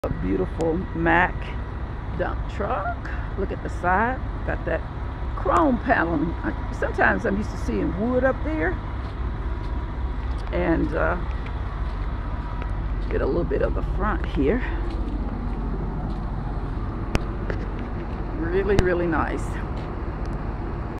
A beautiful Mack dump truck. Look at the side. Got that chrome paneling. Sometimes I'm used to seeing wood up there. And get a little bit of the front here. Really, really nice.